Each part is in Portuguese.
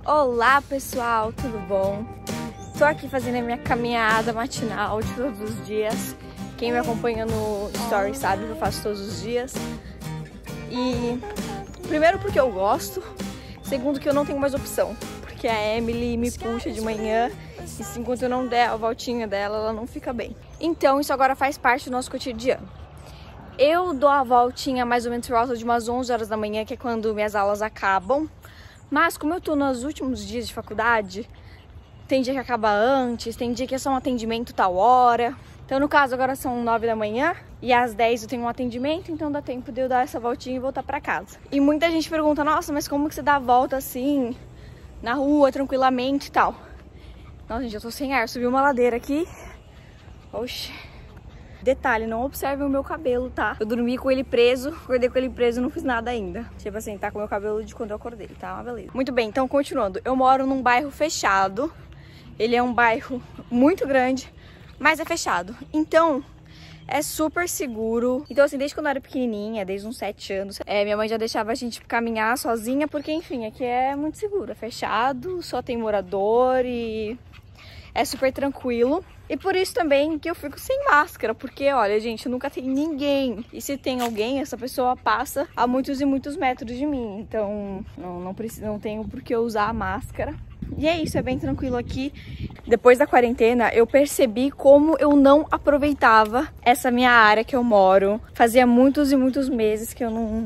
Olá pessoal, tudo bom? Tô aqui fazendo a minha caminhada matinal de todos os dias. Quem me acompanha no story sabe que eu faço todos os dias. E primeiro porque eu gosto, segundo que eu não tenho mais opção, porque a Emily me puxa de manhã e se enquanto eu não der a voltinha dela, ela não fica bem. Então isso agora faz parte do nosso cotidiano. Eu dou a voltinha mais ou menos por volta de umas 11 horas da manhã, que é quando minhas aulas acabam. Mas como eu tô nos últimos dias de faculdade, tem dia que acaba antes, tem dia que é só um atendimento tal hora. Então no caso agora são 9 da manhã e às 10 eu tenho um atendimento, então dá tempo de eu dar essa voltinha e voltar pra casa. E muita gente pergunta, nossa, mas como que você dá a volta assim, na rua, tranquilamente e tal? Nossa, gente, eu tô sem ar, subi uma ladeira aqui. Oxi. Detalhe, não observe o meu cabelo, tá? Eu dormi com ele preso, acordei com ele preso e não fiz nada ainda. Tipo assim, tá com o meu cabelo de quando eu acordei, tá? Uma beleza. Muito bem, então continuando. Eu moro num bairro fechado. Ele é um bairro muito grande, mas é fechado. Então, é super seguro. Então assim, desde quando eu era pequenininha, desde uns 7 anos, minha mãe já deixava a gente caminhar sozinha, porque enfim, aqui é muito seguro. É fechado, só tem morador e é super tranquilo. E por isso também que eu fico sem máscara, porque olha, gente, nunca tem ninguém. E se tem alguém, essa pessoa passa a muitos e muitos metros de mim. Então não tenho por que usar a máscara. E é isso, é bem tranquilo aqui. Depois da quarentena, eu percebi como eu não aproveitava essa minha área que eu moro. Fazia muitos e muitos meses que eu não...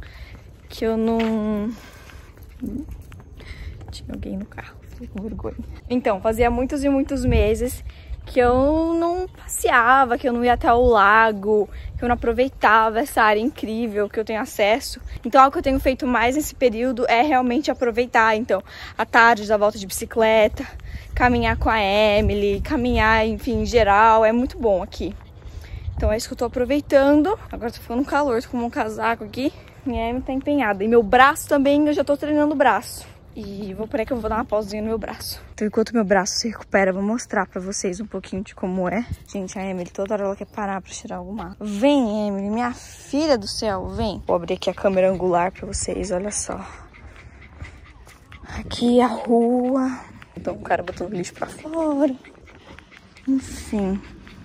Tinha alguém no carro, fiquei com vergonha. Então, fazia muitos e muitos meses que eu não passeava, que eu não ia até o lago, que eu não aproveitava essa área incrível que eu tenho acesso. Então algo que eu tenho feito mais nesse período é realmente aproveitar. Então, à tarde, dar volta de bicicleta, caminhar com a Emily, caminhar, enfim, em geral, é muito bom aqui. Então é isso que eu tô aproveitando. Agora tô ficando calor, tô com um casaco aqui. Minha Emily tá empenhada. E meu braço também, eu já tô treinando o braço. E vou por aí que eu vou dar uma pausinha no meu braço. Então enquanto meu braço se recupera, eu vou mostrar pra vocês um pouquinho de como é. Gente, a Emily toda hora ela quer parar pra tirar alguma. Vem, Emily, minha filha do céu, vem. Vou abrir aqui a câmera angular pra vocês, olha só. Aqui a rua. Então o cara botando lixo pra fora. Enfim.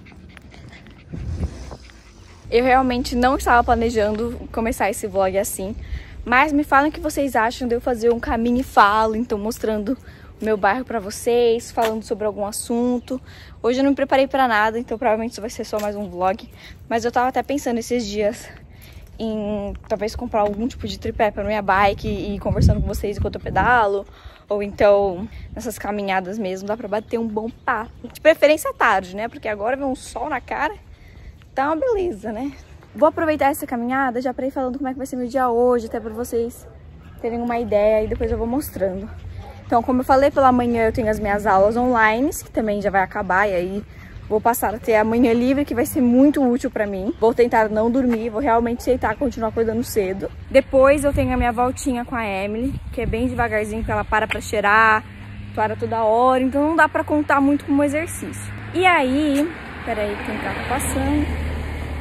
Eu realmente não estava planejando começar esse vlog assim. Mas me falem o que vocês acham de eu fazer um caminho e falo, então mostrando o meu bairro pra vocês, falando sobre algum assunto. Hoje eu não me preparei pra nada, então provavelmente isso vai ser só mais um vlog. Mas eu tava até pensando esses dias em talvez comprar algum tipo de tripé pra minha bike e ir conversando com vocês enquanto eu pedalo. Ou então, nessas caminhadas mesmo, dá pra bater um bom papo. De preferência à tarde, né? Porque agora vem um sol na cara, tá uma beleza, né? Vou aproveitar essa caminhada já pra ir falando como é que vai ser meu dia hoje, até pra vocês terem uma ideia e depois eu vou mostrando. Então, como eu falei, pela manhã eu tenho as minhas aulas online, que também já vai acabar, e aí vou passar a ter a manhã livre, que vai ser muito útil pra mim. Vou tentar não dormir, vou realmente tentar continuar acordando cedo. Depois eu tenho a minha voltinha com a Emily, que é bem devagarzinho, porque ela para pra cheirar, para toda hora, então não dá pra contar muito como exercício. E aí, peraí, tem um carro passando.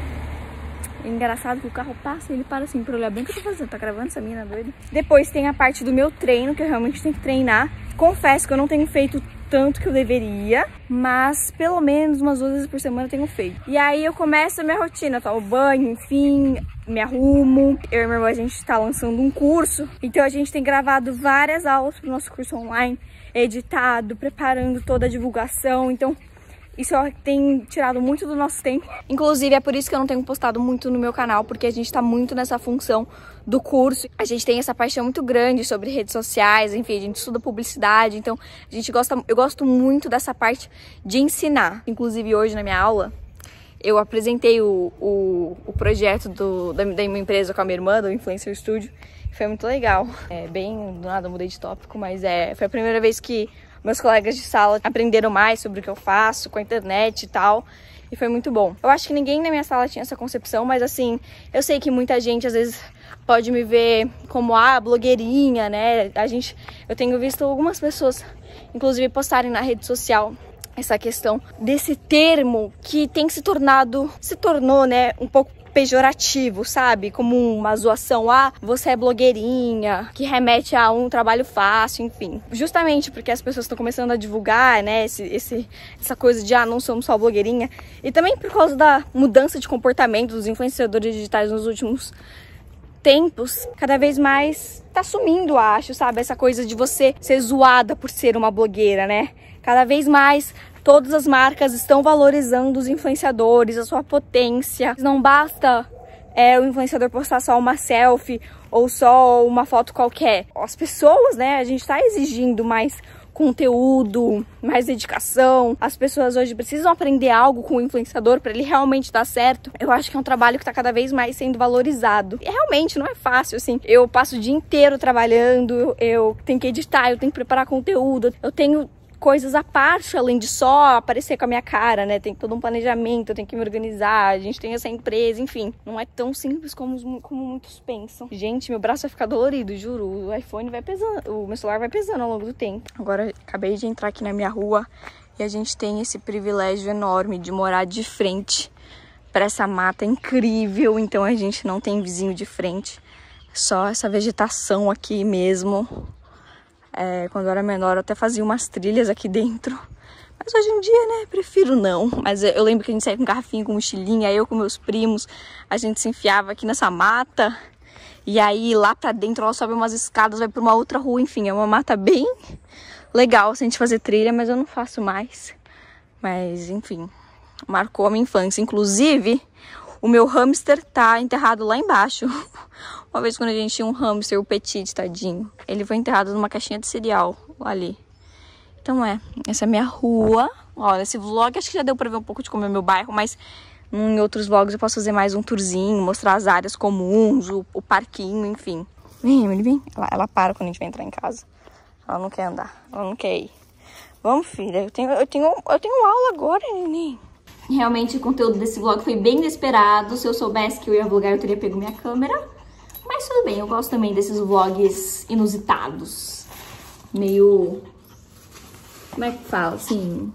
É engraçado que o carro passa e ele para assim pra olhar bem o que eu tô fazendo. Tá gravando essa mina doida? Depois tem a parte do meu treino, que eu realmente tenho que treinar. Confesso que eu não tenho feito tanto que eu deveria, mas pelo menos umas 2 vezes por semana eu tenho feito. E aí eu começo a minha rotina, tomo banho, enfim, me arrumo. Eu e minha irmã, a gente tá lançando um curso, então a gente tem gravado várias aulas pro nosso curso online, editado, preparando toda a divulgação, então isso tem tirado muito do nosso tempo. Inclusive, é por isso que eu não tenho postado muito no meu canal, porque a gente tá muito nessa função do curso. A gente tem essa paixão muito grande sobre redes sociais, enfim, a gente estuda publicidade, então eu gosto muito dessa parte de ensinar. Inclusive, hoje na minha aula, eu apresentei o projeto da minha empresa com a minha irmã, do Influencer Studio. Foi muito legal. Bem, do nada eu mudei de tópico, mas foi a primeira vez que meus colegas de sala aprenderam mais sobre o que eu faço com a internet e tal. E foi muito bom. Eu acho que ninguém na minha sala tinha essa concepção, mas assim, eu sei que muita gente às vezes pode me ver como blogueirinha, né? Eu tenho visto algumas pessoas, inclusive, postarem na rede social essa questão desse termo que se tornou, né, um pouco pejorativo, sabe? Como uma zoação, ah, você é blogueirinha, que remete a um trabalho fácil, enfim. Justamente porque as pessoas estão começando a divulgar, né, essa coisa de, ah, não somos só blogueirinha. E também por causa da mudança de comportamento dos influenciadores digitais nos últimos tempos, cada vez mais tá sumindo, acho, sabe? Essa coisa de você ser zoada por ser uma blogueira, né? Cada vez mais todas as marcas estão valorizando os influenciadores, a sua potência. Não basta o influenciador postar só uma selfie ou só uma foto qualquer. As pessoas, né? A gente tá exigindo mais conteúdo, mais dedicação. As pessoas hoje precisam aprender algo com o influenciador para ele realmente dar certo. Eu acho que é um trabalho que tá cada vez mais sendo valorizado. E realmente não é fácil, assim. Eu passo o dia inteiro trabalhando, eu tenho que editar, eu tenho que preparar conteúdo, eu tenho coisas à parte, além de só aparecer com a minha cara, né? Tem todo um planejamento, eu tenho que me organizar, a gente tem essa empresa, enfim. Não é tão simples como muitos pensam. Gente, meu braço vai ficar dolorido, juro. O iPhone vai pesando, o meu celular vai pesando ao longo do tempo. Agora, acabei de entrar aqui na minha rua e a gente tem esse privilégio enorme de morar de frente para essa mata incrível. Então a gente não tem vizinho de frente, só essa vegetação aqui mesmo. Quando eu era menor eu até fazia umas trilhas aqui dentro, mas hoje em dia, né, prefiro não. Mas eu lembro que a gente saía com garrafinha, com mochilinha, eu com meus primos, a gente se enfiava aqui nessa mata, e aí lá pra dentro ela sobe umas escadas, vai pra uma outra rua, enfim, é uma mata bem legal se a gente fazer trilha, mas eu não faço mais. Mas, enfim, marcou a minha infância. Inclusive, o meu hamster tá enterrado lá embaixo. Uma vez quando a gente tinha um hamster, o Petit, tadinho, ele foi enterrado numa caixinha de cereal, ali. Então essa é a minha rua. Ó, nesse vlog acho que já deu pra ver um pouco de como é meu bairro, mas em outros vlogs eu posso fazer mais um tourzinho, mostrar as áreas comuns, o parquinho, enfim. Vem, Emily, vem. Ela para quando a gente vai entrar em casa. Ela não quer andar, ela não quer ir. Vamos, filha, eu tenho aula agora, neném. Realmente o conteúdo desse vlog foi bem inesperado. Se eu soubesse que eu ia vlogar, eu teria pego minha câmera. Mas tudo bem, eu gosto também desses vlogs inusitados. Meio... como é que fala, assim?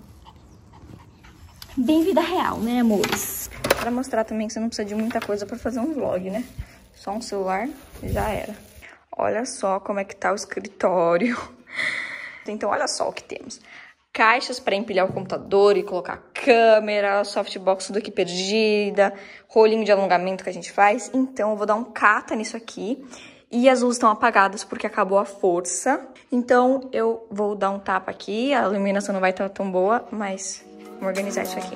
Bem vida real, né, amores? Pra mostrar também que você não precisa de muita coisa pra fazer um vlog, né? Só um celular e já era. Olha só como é que tá o escritório. Então, olha só o que temos. Caixas para empilhar o computador e colocar câmera, softbox tudo aqui perdida, rolinho de alongamento que a gente faz. Então eu vou dar um cata nisso aqui. E as luzes estão apagadas porque acabou a força. Então eu vou dar um tapa aqui, a iluminação não vai estar tão boa, mas vamos organizar isso aqui.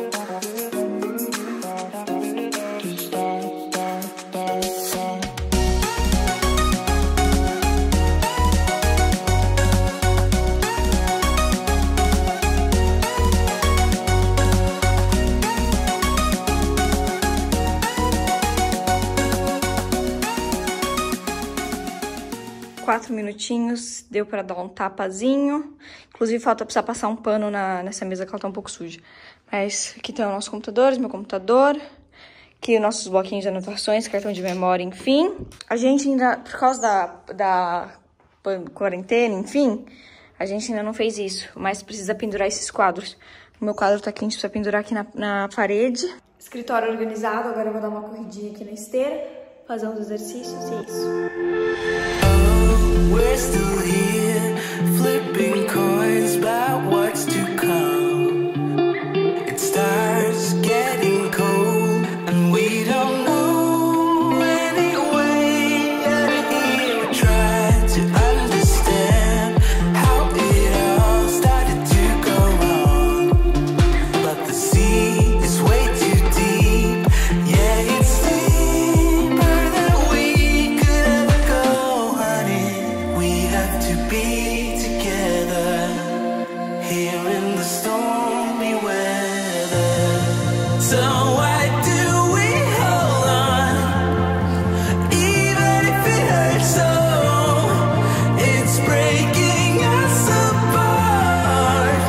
4 minutinhos, deu pra dar um tapazinho. Inclusive, falta precisar passar um pano nessa mesa que ela tá um pouco suja. Mas aqui tem os nossos computadores, meu computador. Aqui os nossos bloquinhos de anotações, cartão de memória, enfim. A gente ainda, por causa da quarentena, enfim, a gente ainda não fez isso. Mas precisa pendurar esses quadros. O meu quadro tá aqui, a gente precisa pendurar aqui na parede. Escritório organizado, agora eu vou dar uma corridinha aqui na esteira, fazer uns exercícios e é isso. We're still here, flipping coins about what's to come. It starts getting cold, and we don't know any way out of here. We try to understand how it all started to go wrong, but the sea is way too deep. Yeah, it's deeper than we could ever go, honey. We have to be together here in the stormy weather. So why do we hold on, even if it hurts so? It's breaking us apart.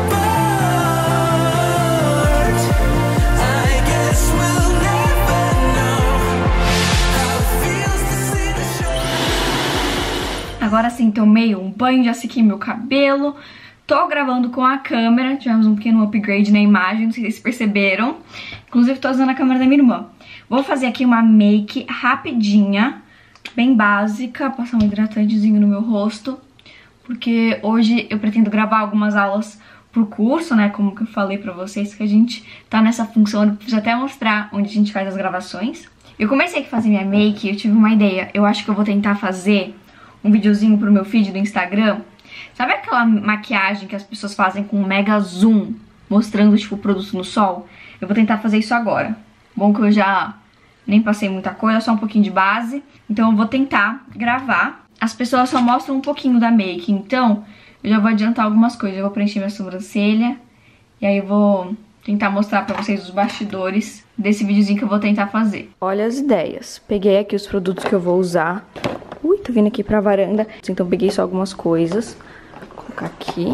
I guess we'll never know how it feels to see the shore. Agora sim, tomei um banho, já sequei meu cabelo. Tô gravando com a câmera, tivemos um pequeno upgrade na imagem, não sei se vocês perceberam. Inclusive tô usando a câmera da minha irmã. Vou fazer aqui uma make rapidinha, bem básica, passar um hidratantezinho no meu rosto, porque hoje eu pretendo gravar algumas aulas pro curso, né, como que eu falei pra vocês, que a gente tá nessa função, eu preciso até mostrar onde a gente faz as gravações. Eu comecei a fazer minha make e eu tive uma ideia, eu acho que eu vou tentar fazer um videozinho pro meu feed do Instagram. Sabe aquela maquiagem que as pessoas fazem com um mega zoom, mostrando, tipo, o produto no sol? Eu vou tentar fazer isso agora. Bom que eu já nem passei muita coisa, só um pouquinho de base. Então eu vou tentar gravar. As pessoas só mostram um pouquinho da make, então eu já vou adiantar algumas coisas. Eu vou preencher minha sobrancelha e aí eu vou tentar mostrar pra vocês os bastidores desse videozinho que eu vou tentar fazer. Olha as ideias. Peguei aqui os produtos que eu vou usar. Ui, tô vindo aqui pra varanda. Então peguei só algumas coisas. Vou colocar aqui.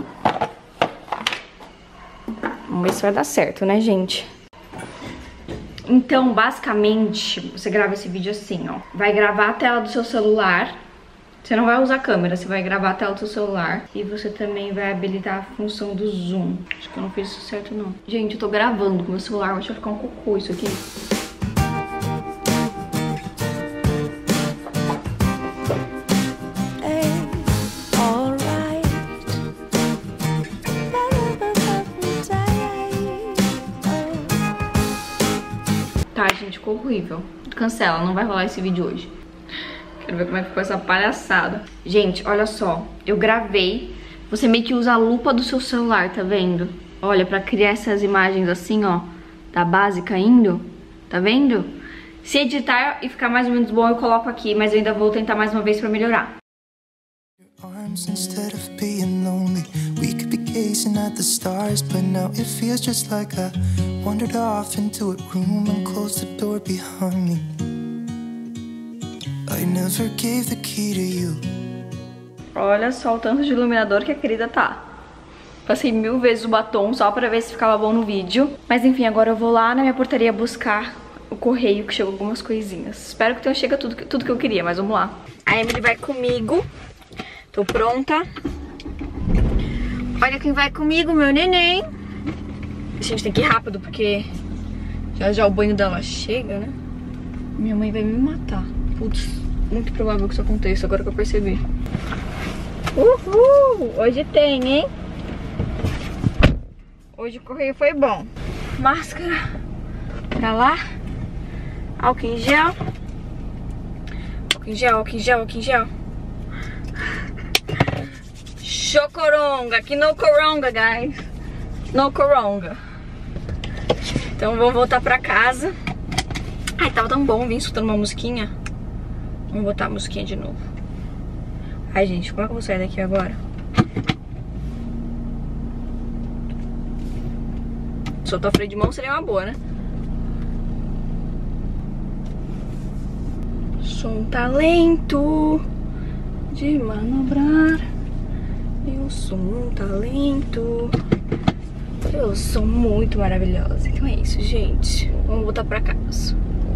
Vamos ver se vai dar certo, né, gente? Então, basicamente, você grava esse vídeo assim, ó. Vai gravar a tela do seu celular. Você não vai usar a câmera, você vai gravar a tela do seu celular. E você também vai habilitar a função do zoom. Acho que eu não fiz isso certo, não. Gente, eu tô gravando com o meu celular, mas vai ficar um cocô isso aqui. Tá, gente, ficou horrível. Cancela, não vai rolar esse vídeo hoje. Quero ver como é que ficou essa palhaçada. Gente, olha só. Eu gravei. Você meio que usa a lupa do seu celular, tá vendo? Olha, pra criar essas imagens assim, ó. Da base caindo. Tá vendo? Se editar e ficar mais ou menos bom, eu coloco aqui. Mas eu ainda vou tentar mais uma vez pra melhorar. Instead of being lonely, we could be gazing at the stars, but now it feels just like I wandered off into a room and closed the door behind me. I never gave the key to you. Olha só o tanto de iluminador que a querida tá. Passei 1000 vezes o batom só pra ver se ficava bom no vídeo. Mas enfim, agora eu vou lá na minha portaria buscar o correio que chegou algumas coisinhas. Espero que tenha chegado tudo que eu queria, mas vamos lá. A Emily vai comigo. Tô pronta. Olha quem vai comigo, meu neném. A gente tem que ir rápido, porque já o banho dela chega, né? Minha mãe vai me matar. Putz, muito provável que isso aconteça, agora que eu percebi. Uhul! Hoje tem, hein? Hoje o correio foi bom. Máscara pra lá. Álcool em gel. Álcool em gel, álcool em gel, álcool em gel. Chocoronga, aqui no coronga, guys. No coronga. Então vamos voltar pra casa. Ai, tava tão bom vir escutando uma musiquinha. Vamos botar a musiquinha de novo. Ai, gente, como é que eu vou sair daqui agora? Soltar o freio de mão seria uma boa, né? Sou um talento de manobrar. Eu sou um talento. Eu sou muito maravilhosa. Então é isso, gente. Vamos voltar pra casa.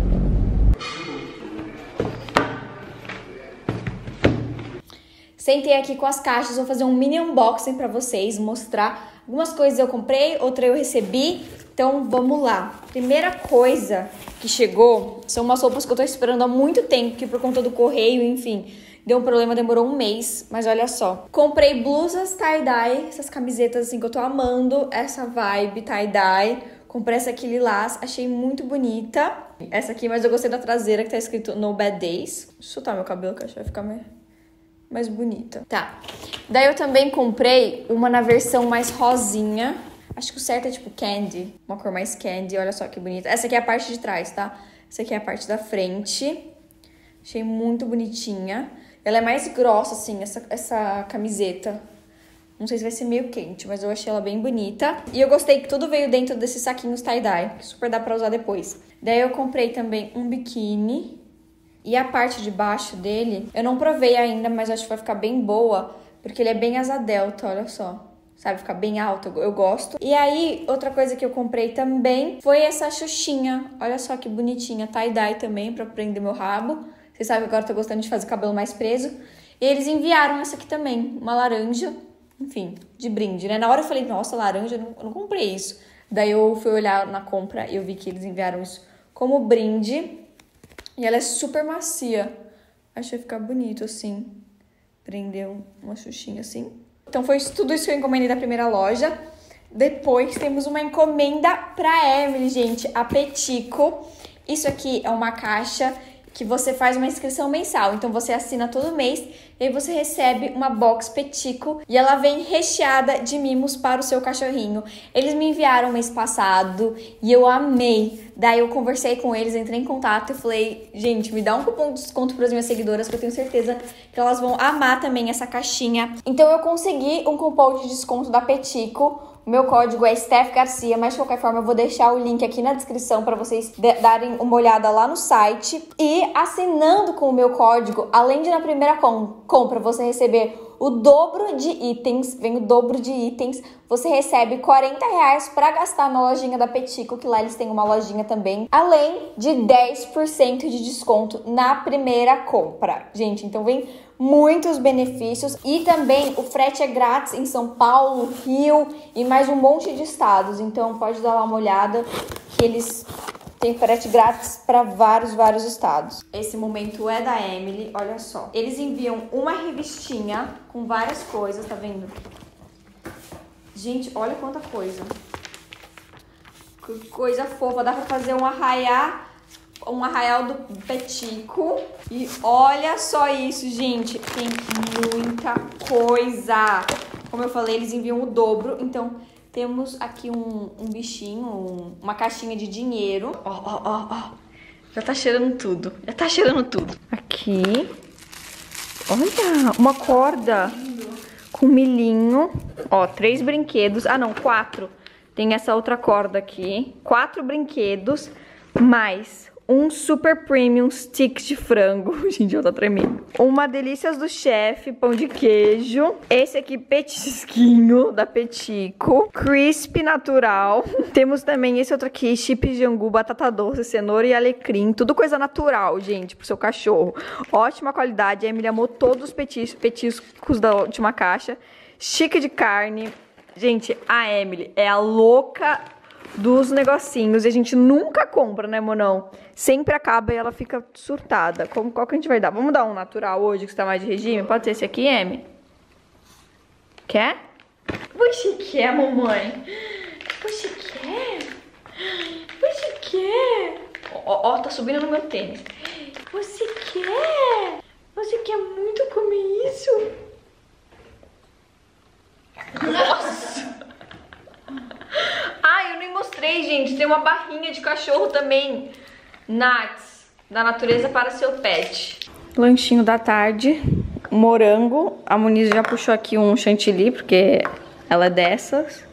Sentei aqui com as caixas, vou fazer um mini unboxing pra vocês, mostrar algumas coisas eu comprei, outra eu recebi. Então vamos lá. Primeira coisa que chegou são umas roupas que eu tô esperando há muito tempo, que por conta do correio, enfim, deu um problema, demorou um mês, mas olha só. Comprei blusas tie-dye, essas camisetas assim que eu tô amando, essa vibe tie-dye. Comprei essa aqui lilás, achei muito bonita. Essa aqui, mas eu gostei da traseira que tá escrito No Bad Days. Deixa eu soltar meu cabelo que eu acho que vai ficar mais bonita. Tá. Daí eu também comprei uma na versão mais rosinha. Acho que o certo é tipo candy, uma cor mais candy, olha só que bonita. Essa aqui é a parte de trás, tá? Essa aqui é a parte da frente. Achei muito bonitinha. Ela é mais grossa, assim, essa camiseta. Não sei se vai ser meio quente, mas eu achei ela bem bonita. E eu gostei que tudo veio dentro desses saquinhos tie-dye, que super dá pra usar depois. Daí eu comprei também um biquíni. E a parte de baixo dele, eu não provei ainda, mas acho que vai ficar bem boa, porque ele é bem asa delta, olha só. Sabe, fica bem alto, eu gosto. E aí, outra coisa que eu comprei também foi essa xuxinha. Olha só que bonitinha, tie-dye também, pra prender meu rabo. Vocês sabem que agora eu tô gostando de fazer o cabelo mais preso. E eles enviaram essa aqui também, uma laranja, enfim, de brinde, né? Na hora eu falei, nossa, laranja, eu não comprei isso. Daí eu fui olhar na compra e eu vi que eles enviaram isso como brinde. E ela é super macia. Acho que vai ficar bonito assim. Prender uma xuxinha assim. Então foi tudo isso que eu encomendei da primeira loja. Depois temos uma encomenda pra Emily, gente. A Petico. Isso aqui é uma caixa que você faz uma inscrição mensal. Então você assina todo mês e aí você recebe uma box Petico e ela vem recheada de mimos para o seu cachorrinho. Eles me enviaram mês passado e eu amei. Daí eu conversei com eles, entrei em contato e falei, gente, me dá um cupom de desconto para as minhas seguidoras que eu tenho certeza que elas vão amar também essa caixinha. Então eu consegui um cupom de desconto da Petico. O meu código é Steph Garcia, mas de qualquer forma eu vou deixar o link aqui na descrição para vocês darem uma olhada lá no site. E assinando com o meu código, além de na primeira compra você receber o dobro de itens, vem o dobro de itens, você recebe R$40 para gastar na lojinha da Petico, que lá eles têm uma lojinha também, além de 10% de desconto na primeira compra. Gente, então vem muitos benefícios e também o frete é grátis em São Paulo, Rio e mais um monte de estados. Então pode dar lá uma olhada que eles têm frete grátis para vários estados. Esse momento é da Emily, olha só. Eles enviam uma revistinha com várias coisas, tá vendo? Gente, olha quanta coisa. Que coisa fofa, dá pra fazer um arraial do Petico. E olha só isso, gente. Tem muita coisa. Como eu falei, eles enviam o dobro. Então, temos aqui um bichinho, uma caixinha de dinheiro. Ó. Já tá cheirando tudo. Aqui. Olha, uma corda com milhinho. Ó, 3 brinquedos. Ah, não, 4. Tem essa outra corda aqui. 4 brinquedos, mais um super premium stick de frango. Gente, eu tô tremendo. Uma delícias do chefe, pão de queijo. Esse aqui, petisquinho da Petico. Crisp natural. Temos também esse outro aqui, chip de angu, batata doce, cenoura e alecrim. Tudo coisa natural, gente, pro seu cachorro. Ótima qualidade. A Emily amou todos os petiscos da última caixa. Chique de carne. Gente, a Emily é a louca dos negocinhos e a gente nunca compra, né, Monão? Sempre acaba e ela fica surtada. Qual que a gente vai dar? Vamos dar um natural hoje, que você tá mais de regime? Pode ser esse aqui, Emily? Quer? Você quer, mamãe? Você quer? Você quer? Ó, tá subindo no meu tênis. Você quer? Você quer muito comer isso? Nossa! Ai, eu nem mostrei, gente. Tem uma barrinha de cachorro também. Nuts, da natureza para seu pet. Lanchinho da tarde. Morango. A Muniz já puxou aqui um chantilly, porque ela é dessas.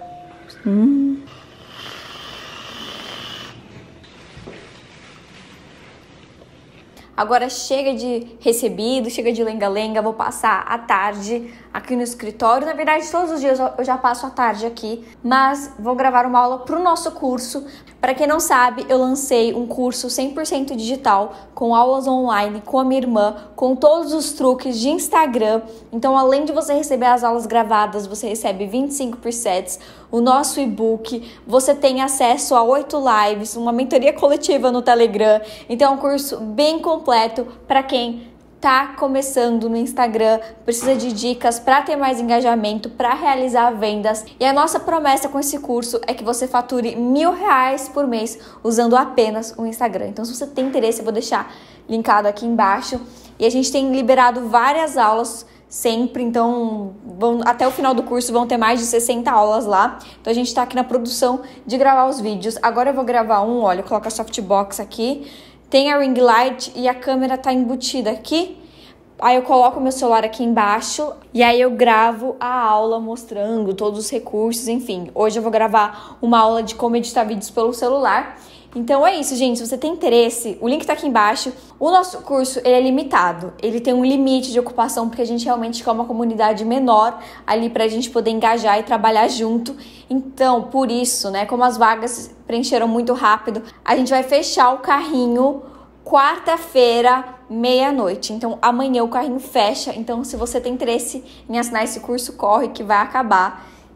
Agora chega de recebido, chega de lenga-lenga, vou passar a tarde aqui no escritório. Na verdade, todos os dias eu já passo a tarde aqui, mas vou gravar uma aula pro nosso curso. Para quem não sabe, eu lancei um curso 100% digital, com aulas online, com a minha irmã, com todos os truques de Instagram. Então, além de você receber as aulas gravadas, você recebe 25 presets, o nosso e-book, você tem acesso a 8 lives, uma mentoria coletiva no Telegram. Então, é um curso bem completo para quem tá começando no Instagram, precisa de dicas para ter mais engajamento, para realizar vendas. E a nossa promessa com esse curso é que você fature R$1.000 por mês usando apenas o Instagram. Então, se você tem interesse, eu vou deixar linkado aqui embaixo. E a gente tem liberado várias aulas sempre, então até o final do curso vão ter mais de 60 aulas lá. Então a gente tá aqui na produção de gravar os vídeos. Agora eu vou gravar olha, coloca a softbox aqui. Tem a ring light e a câmera tá embutida aqui. Aí eu coloco o meu celular aqui embaixo e aí eu gravo a aula mostrando todos os recursos, enfim. Hoje eu vou gravar uma aula de como editar vídeos pelo celular. Então é isso, gente. Se você tem interesse, o link tá aqui embaixo. O nosso curso, ele é limitado. Ele tem um limite de ocupação, porque a gente realmente quer uma comunidade menor ali pra gente poder engajar e trabalhar junto. Então, por isso, né, como as vagas preencheram muito rápido, a gente vai fechar o carrinho quarta-feira, meia-noite. Então, amanhã o carrinho fecha. Então, se você tem interesse em assinar esse curso, corre que vai acabar.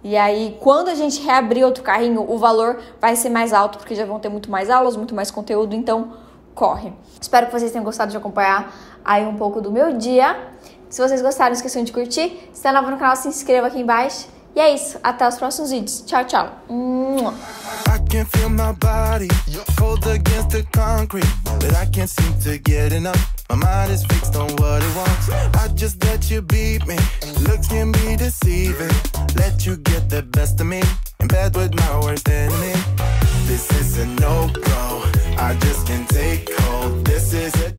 E aí, quando a gente reabrir outro carrinho, o valor vai ser mais alto, porque já vão ter muito mais aulas, muito mais conteúdo, então corre. Espero que vocês tenham gostado de acompanhar aí um pouco do meu dia. Se vocês gostaram, não esqueçam de curtir. Se tá novo no canal, se inscreva aqui embaixo. E é isso, até os próximos vídeos. Tchau, tchau. I can feel my body cold against the concrete, but I can't seem to get enough. My mind is fixed on what it wants. I just let you beat me. Looks can be deceiving. Let you get the best of me in bed with my worst enemy. This is a no-go. I just can't